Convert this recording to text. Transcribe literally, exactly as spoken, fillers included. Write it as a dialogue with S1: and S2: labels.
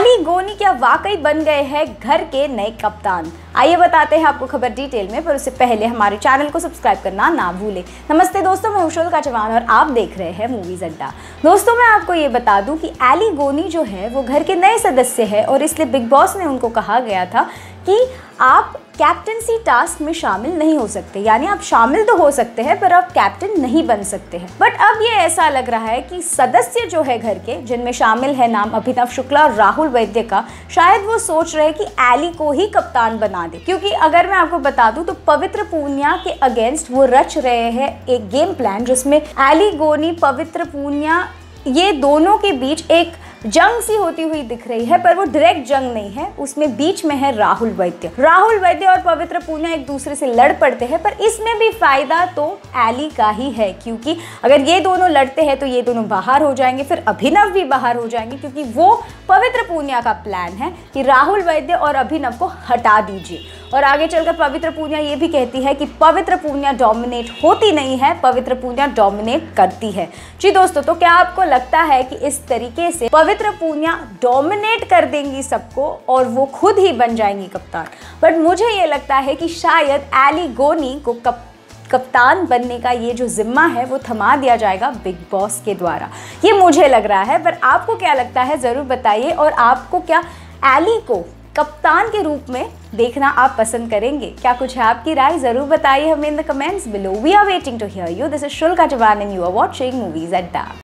S1: Eli गोनी क्या वाकई बन गए हैं घर के नए कप्तान? आइए बताते हैं आपको खबर डिटेल में, पर उससे पहले हमारे चैनल को सब्सक्राइब करना ना भूलें। नमस्ते दोस्तों, मैं उशुल का जवान और आप देख रहे हैं मूवीज अड्डा। दोस्तों, मैं आपको ये बता दूं कि एली गोनी जो है वो घर के नए सदस्य है और इसलिए बिग बॉस ने उनको कहा गया था कि आप कैप्टनसी टास्क में शामिल नहीं हो सकते, यानी आप शामिल तो हो सकते हैं पर आप कैप्टन नहीं बन सकते हैं। बट अब ये ऐसा लग रहा है कि सदस्य जो है घर के, जिनमें शामिल है नाम अभिनव शुक्ला और राहुल वैद्य का, शायद वो सोच रहे हैं कि एली को ही कप्तान बना दे। क्योंकि अगर मैं आपको बता दूं तो पवित्र पूनिया के अगेंस्ट वो रच रहे हैं एक गेम प्लान, जिसमें एली गोनी, पवित्र पूनिया, ये दोनों के बीच एक जंग सी होती हुई दिख रही है। पर वो डायरेक्ट जंग नहीं है, उसमें बीच में है राहुल वैद्य। राहुल वैद्य और पवित्र पूनिया एक दूसरे से लड़ पड़ते हैं, पर इसमें भी फायदा तो एली का ही है, क्योंकि अगर ये दोनों लड़ते हैं तो ये दोनों बाहर हो जाएंगे, फिर अभिनव भी बाहर हो जाएंगे, क्योंकि वो पवित्र पूनिया का प्लान है कि राहुल वैद्य और अभिनव को हटा दीजिए। और आगे चलकर पवित्र पूनिया ये भी कहती है कि पवित्र पूनिया डोमिनेट होती नहीं है, पवित्र पूनिया डोमिनेट करती है। जी दोस्तों, तो क्या आपको लगता है कि इस तरीके से पवित्र पूनिया डोमिनेट कर देंगी सबको और वो खुद ही बन जाएंगी कप्तान? बट मुझे ये लगता है कि शायद एली गोनी को कप कप्तान बनने का ये जो जिम्मा है वो थमा दिया जाएगा बिग बॉस के द्वारा, ये मुझे लग रहा है। पर आपको क्या लगता है ज़रूर बताइए, और आपको क्या एली को कप्तान के रूप में देखना आप पसंद करेंगे? क्या कुछ है आपकी राय? जरूर बताइए हमें in the comments below. We are waiting to hear you. This is शुल्का जवान and you are watching movies अड्डा।